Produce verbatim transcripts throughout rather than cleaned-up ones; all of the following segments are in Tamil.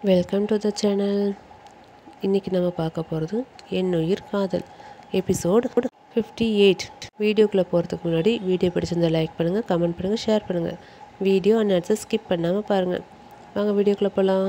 Welcome to the channel. இன்றைக்கி நம்ம பார்க்க போகிறது என் உயிர் காதல் எபிசோடு ஃபிஃப்டி எயிட். வீடியோக்குள்ளே போகிறதுக்கு முன்னாடி வீடியோ பிடிச்சிருந்தா லைக் பண்ணுங்கள், கமெண்ட் பண்ணுங்கள், ஷேர் பண்ணுங்கள். வீடியோ அன்னட்ஸை ஸ்கிப் பண்ணாமல் பாருங்கள். வாங்க வீடியோக்குள்ளே போகலாம்.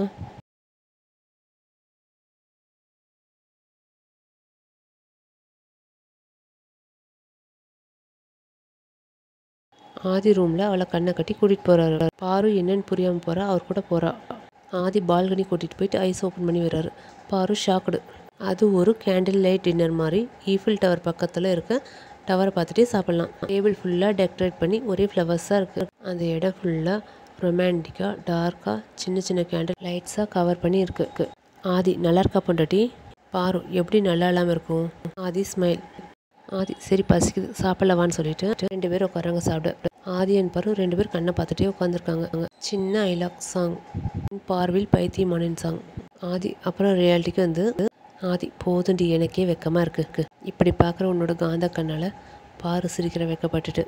ஆதி ரூமில் அவளை கண்ணை கட்டி கூட்டிகிட்டு போகிறாரு. பாரு என்னன்னு புரியாமல் போகிறா, அவர் கூட போகிறா. ஆதி பால்கனி கூட்டிகிட்டு போயிட்டு ஐஸ் ஓப்பன் பண்ணி வர்றாரு. பாரு ஷாக்குடு. அது ஒரு கேண்டில் லைட் டின்னர் மாதிரி ஈஃபில் டவர் பக்கத்தில் இருக்க டவரை பார்த்துட்டே சாப்பிட்லாம். டேபிள் ஃபுல்லாக டெக்கரேட் பண்ணி ஒரே ஃப்ளவர்ஸாக இருக்குது. அந்த இடம் ஃபுல்லாக ரொமான்டிக்காக டார்க்காக சின்ன சின்ன கேண்டில் லைட்ஸாக கவர் பண்ணி இருக்கு. ஆதி நல்லா இருக்கா பொண்டாட்டி? பாரு எப்படி நல்லா இல்லாமல் இருக்கும்? ஆதி ஸ்மைல். ஆதி சரி பசிக்குது சாப்பிடலவான்னு சொல்லிட்டு ரெண்டு பேரும் உட்காராங்க சாப்பிட. ஆதி அண்ட் பாரு ரெண்டு பேரும் கண்ணை பார்த்துட்டே உட்காந்துருக்காங்க. சின்ன ஐலாக் சாங், பார்வில் பைத்தியமானின் சாங். ஆதி அப்புறம் ரியாலிட்டிக்கு வந்து ஆதி போதுண்டி எனக்கே வெக்கமாக இருக்கு. இப்படி பார்க்குற உன்னோட காந்த கண்ணால் பாரு சிரிக்கிற வெக்கப்பட்டுட்டு.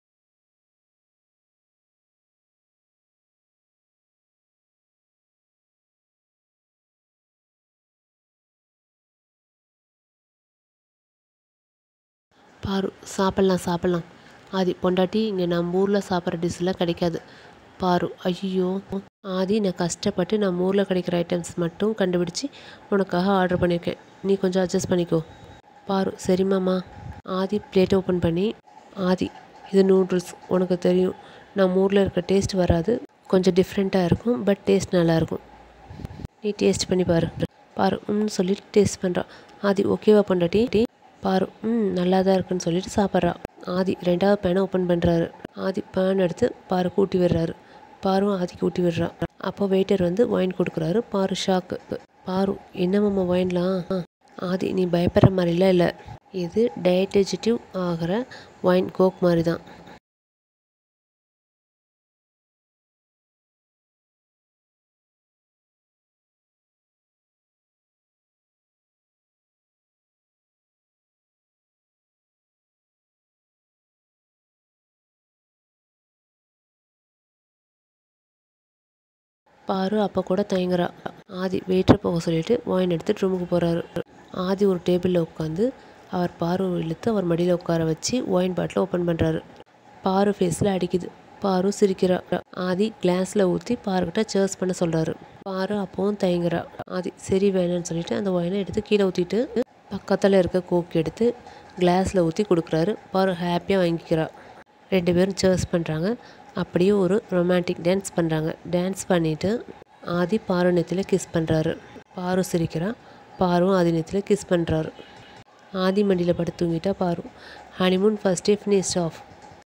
பாரு சாப்பிட்லாம் சாப்பிட்லாம். ஆதி பொண்டாட்டி இங்கே நம்ம ஊரில் சாப்பிட்ற டிஷ்ஷெலாம் கிடைக்காது. பாரு ஐயோ ஆதி நான் கஷ்டப்பட்டு நம்ம ஊரில் கிடைக்கிற ஐட்டம்ஸ் மட்டும் கண்டுபிடிச்சி உனக்காக ஆர்டர் பண்ணியிருக்கேன், நீ கொஞ்சம் அட்ஜஸ்ட் பண்ணிக்கோ. பாரு சரிம்மாம்மா. ஆதி பிளேட்டை ஓப்பன் பண்ணி ஆதி இது நூடுல்ஸ், உனக்கு தெரியும் நம்ம ஊரில் இருக்க டேஸ்ட் வராது, கொஞ்சம் டிஃப்ரெண்ட்டாக இருக்கும், பட் டேஸ்ட் நல்லாயிருக்கும், நீ டேஸ்ட் பண்ணி பாரு. பாரு ம் சொல்லிட்டு டேஸ்ட் பண்ணுறா. ஆதி ஓகேவா பொண்டாட்டி? பாரு ம் நல்லா தான் இருக்குன்னு சொல்லிட்டு சாப்பிட்றா. ஆதி ரெண்டாவது பேனை ஓப்பன் பண்ணுறாரு. ஆதி பேன் எடுத்து பாரு கூட்டி விடுறாரு. பாரும் ஆதிக்கு ஊட்டி விடுறா. அப்போ வெயிட்டர் வந்து ஒயின் கொடுக்குறாரு. பாரு ஷாக்கு. பாரு என்னம்மா ஒயின்லாம்? ஆதி நீ பயப்படுற மாதிரிலாம் இல்லை, இது டயட்டெஜிட்டிவ் ஆகிற ஒயின், கோக் மாதிரி தான். பாரு அப்போ கூட தயங்குறா. ஆதி வெயிட்டரை போக சொல்லிட்டு ஒயின் எடுத்துட்டு ரூமுக்கு போகிறாரு. ஆதி ஒரு டேபிளில் உட்காந்து அவர் பாரு இழுத்து அவர் மடியில் உட்கார வச்சு ஒயின் பாட்டில் ஓப்பன் பண்ணுறாரு. பாரு ஃபேஸில் அடிக்குது. பாரு சிரிக்கிறா. ஆதி கிளாஸில் ஊற்றி பாருக்கிட்ட சேர்ஸ் பண்ண சொல்கிறாரு. பாரு அப்பவும் தயங்குறா. ஆதி சரி வேணான்னு சொல்லிட்டு அந்த ஒயினை எடுத்து கீழே ஊற்றிட்டு பக்கத்தில் இருக்க கோக் எடுத்து கிளாஸில் ஊற்றி கொடுக்குறாரு. பாரு ஹாப்பியாக வாங்கிக்கிறா. ரெண்டு பேரும் சேர்ஸ் பண்ணுறாங்க. அப்படியே ஒரு ரொமான்டிக் டான்ஸ் பண்ணுறாங்க. டான்ஸ் பண்ணிவிட்டு ஆதி பாரு நெத்தியில் கிஸ் பண்ணுறாரு. பாரு சிரிக்கிறா. பாரும் ஆதி நெத்தியில் கிஸ் பண்ணுறாரு. ஆதி மண்டியில் படுத்து தூங்கிட்டா Paru. Honeymoon first day finished off.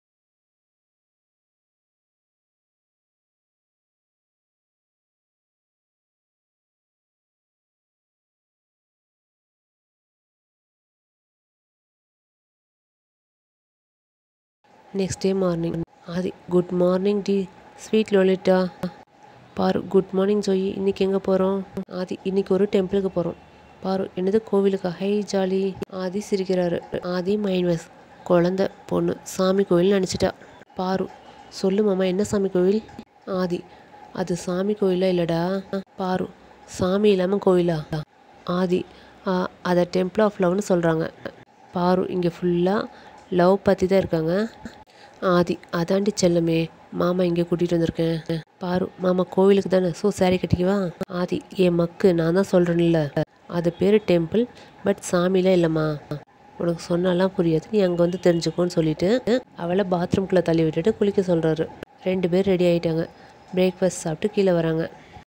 Next day morning. Aadhi good morning டி sweet Lolita. Paru good morning Joey, இன்றைக்கி எங்கே போகிறோம்? ஆதி இன்றைக்கி ஒரு டெம்பிளுக்கு போகிறோம். பாரு என்னது கோவிலுக்கா? Hi jolly. ஆதி சிரிக்கிறாரு. ஆதி மைன்வஸ் குழந்த பொண்ணு சாமி கோவில் நினச்சிட்டா. பாரு சொல்லு மாமா என்ன சாமி கோவில்? ஆதி அது சாமி கோயிலா இல்லைடா. பாரு சாமி இல்லாமல் கோயிலா? ஆதி அதை டெம்பிள் ஆஃப் லவ்னு சொல்கிறாங்க. பாரு இங்கே ஃபுல்லாக லவ் பற்றி தான் இருக்காங்க. ஆதி அதாண்டி செல்லமே, மாமா இங்கே கூட்டிகிட்டு வந்திருக்கேன். பாரு மாமா கோவிலுக்கு தானே, ஸோ சாரி கட்டிக்குவா. ஆதி என் மக்கு நான் தான் சொல்கிறேன்ல, அது பேர் டெம்பிள், பட் சாமிலாம் இல்லைம்மா, உனக்கு சொன்னாலாம் புரியாது, நீ அங்கே வந்து தெரிஞ்சுக்கோன்னு சொல்லிட்டு அவளை பாத்ரூம்குள்ளே தள்ளி விட்டுட்டு குளிக்க சொல்கிறாரு. ரெண்டு பேர் ரெடி ஆகிட்டாங்க. பிரேக்ஃபாஸ்ட் சாப்பிட்டு கீழே வராங்க.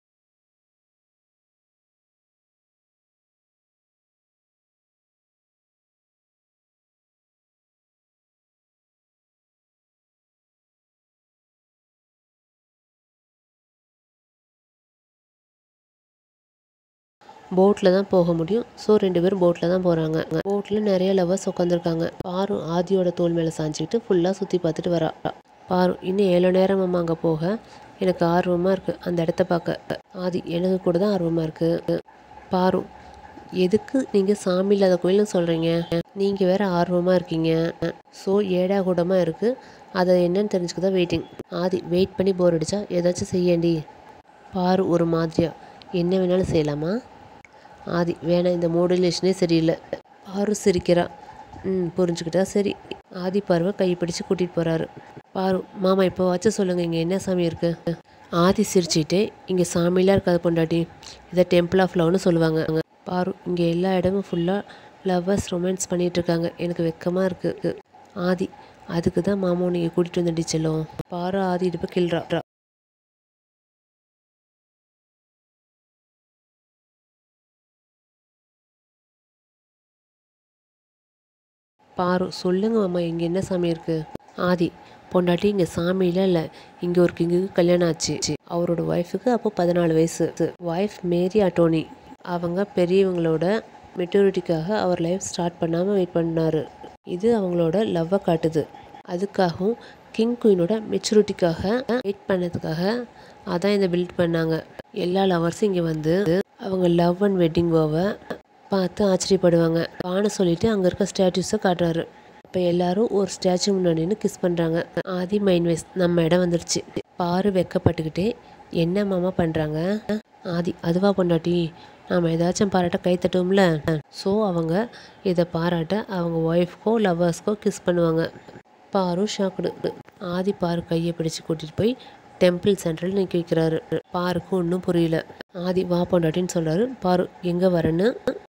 போட்டில் தான் போக முடியும், ஸோ ரெண்டு பேரும் போட்டில் தான் போகிறாங்க. போட்டில் நிறைய லவர்ஸ் உட்காந்துருக்காங்க. பாரு ஆதியோட தோல் மேலே சாஞ்சிக்கிட்டு ஃபுல்லாக சுற்றி பார்த்துட்டு வரா. பாரு இன்னும் ஏழு நேரம் அம்மா அங்கே போக எனக்கு ஆர்வமாக இருக்குது அந்த இடத்த பார்க்க. ஆதி எனக்கு கூட தான் ஆர்வமாக இருக்குது. பாரு எதுக்கு நீங்கள் சாமி இல்லாத கோயில்னு சொல்கிறீங்க, நீங்கள் வேறு ஆர்வமாக இருக்கீங்க, ஸோ ஏடா கூடமாக இருக்குது, அதை என்னன்னு தெரிஞ்சுக்க தான் வெயிட்டிங். ஆதி வெயிட் பண்ணி போர் அடித்தா ஏதாச்சும் செய்யண்டி. பாரு ஒரு மாதிரியா என்ன வேணாலும் செய்யலாமா? ஆதி வேணாம், இந்த மாடுலேஷனே சரியில்லை. பாரு சிரிக்கிறா. ம் புரிஞ்சுக்கிட்டா சரி. ஆதி பார்வை கை பிடிச்சு கூட்டிகிட்டு போகிறாரு. பாரு மாமா இப்போ வச்சு சொல்லுங்கள், இங்கே என்ன சாமி இருக்குது? ஆதி சிரிச்சுட்டு, இங்கே சாமிலாம் இருக்காது பொண்டாட்டி, இதை டெம்பிள் ஆஃப் லவ்னு சொல்லுவாங்க. பாரு இங்கே எல்லா இடமும் ஃபுல்லாக லவ்வர்ஸ் ரொமான்ஸ் பண்ணிகிட்ருக்காங்க, எனக்கு வெக்கமாக இருக்குது. ஆதி அதுக்கு தான் மாமா நீங்கள் கூட்டிகிட்டு வந்துட்டு செல்லும். பாரு ஆதி இடுப்பு கிள்றா. பாரு சொல்லுங்க மாமா, இங்கே என்ன சாமி இருக்குது? ஆதி பொண்டாட்டி இங்கே சாமியிலாம் இல்லை, இங்கே ஒரு கிங்குக்கு கல்யாணம் ஆச்சு. அவரோட ஒய்ஃபுக்கு அப்போ பதினாலு வயசு. Wife Marie Antoinette. அவங்க பெரியவங்களோட மெச்சூரிட்டிக்காக அவர் லைஃப் ஸ்டார்ட் பண்ணாமல் வெயிட் பண்ணார். இது அவங்களோட லவ்வை காட்டுது. அதுக்காகவும் கிங் குயினோட மெச்சூரிட்டிக்காக வெயிட் பண்ணதுக்காக அதான் இதை பில்ட் பண்ணாங்க. எல்லா லவர்ஸும் இங்கே வந்து அவங்க லவ் அண்ட் வெட்டிங் ஓவை பார்த்து ஆச்சரியப்படுவாங்க. பானை சொல்லிட்டு அங்கே இருக்க ஸ்டாச்சுஸை காட்டுறாரு. இப்போ எல்லாரும் ஒரு ஸ்டாச்சு முன்னாடின்னு கிஸ் பண்ணுறாங்க. ஆதி மைண்ட் வைஸ் நம்ம இடம் வந்துடுச்சு. பாரு வெக்கப்பட்டுக்கிட்டே என்ன மாமா பண்ணுறாங்க? ஆதி அதுவா பொண்டாட்டி, நாம் ஏதாச்சும் பாராட்ட கை தட்டுவோம்ல, ஸோ அவங்க இதை பாராட்ட அவங்க ஒய்ஃப்கோ லவ்வர்ஸ்க்கோ கிஸ் பண்ணுவாங்க. பாரு ஷாக்குடு. ஆதி பாரு கையை பிடிச்சி கூட்டிகிட்டு போய் டெம்பிள் சென்டரில் நிற்க வைக்கிறாரு. பாருக்கு ஒன்றும் புரியல. ஆதி வா பொண்டாட்டின்னு சொல்கிறாரு. பாரு எங்கே வரேன்னு.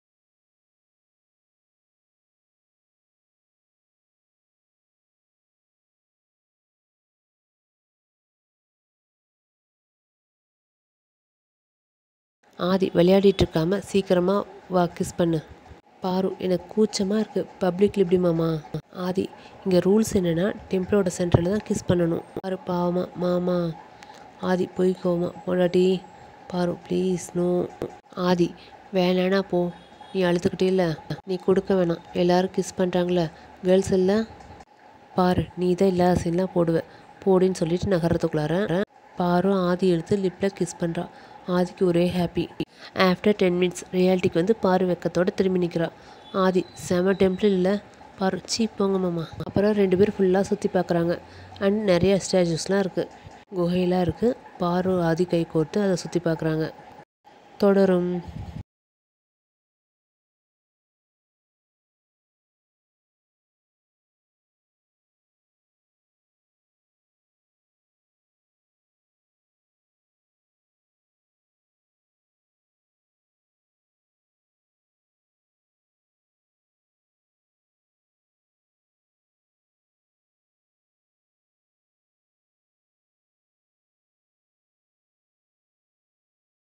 ஆதி விளையாடிட்டு இருக்காம சீக்கிரமாக வா கிஸ் பண்ணு. பாரு எனக்கு கூச்சமாக இருக்குது, பப்ளிக்ல இப்படி மாமா. ஆதி இங்கே ரூல்ஸ் என்னென்னா டெம்பிளோட சென்டரில் தான் கிஸ் பண்ணணும். பாரு பாவமா மாமா. ஆதி போய்க்கோமா பொண்டாட்டி. பாரு ப்ளீஸ் நோ. ஆதி வேணானா போ, நீ அழுதுகிட்டே இல்லை, நீ கொடுக்க வேணாம், எல்லோரும் கிஸ் பண்ணுறாங்களே கேர்ள்ஸ் இல்லை. பாரு நீ தான் இல்லாத சீன்லாம் போடுவேன், போடின்னு சொல்லிட்டு நகரத்துக்குள்ளார. பாரு ஆதி எடுத்து லிப்பில் கிஸ் பண்ணுறா. ஆதிக்கு ஒரே ஹாப்பி. ஆஃப்டர் டென் மினிட்ஸ் ரியாலிட்டிக்கு வந்து பாரு வெக்கத்தோடு திரும்பி நிற்கிறா. ஆதி செம டெம்பிள் இல்லை பாரு, சீ போங்க மாமா. அப்புறம் ரெண்டு பேரும் ஃபுல்லாக சுற்றி பார்க்குறாங்க. அண்ட் நிறைய ஸ்டாச்சுஸ்லாம் இருக்குது, குகையெல்லாம் இருக்குது. பாரு ஆதி கை கோர்த்து அதை சுற்றி பார்க்குறாங்க. தொடரும்.